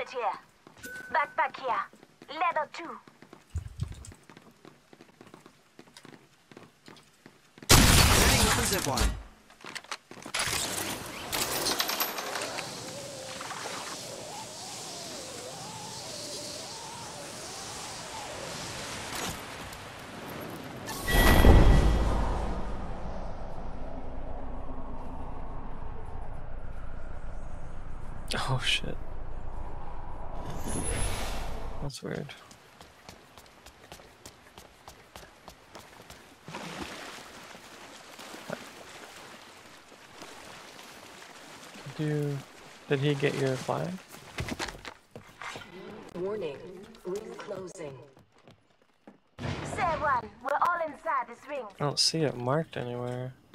Target here. Backpack here. Leather 2. Setting up a zipline. Oh shit. That's weird. Did he get your flag? Warning, ring closing. Say one, we're all inside this ring. I don't see it marked anywhere.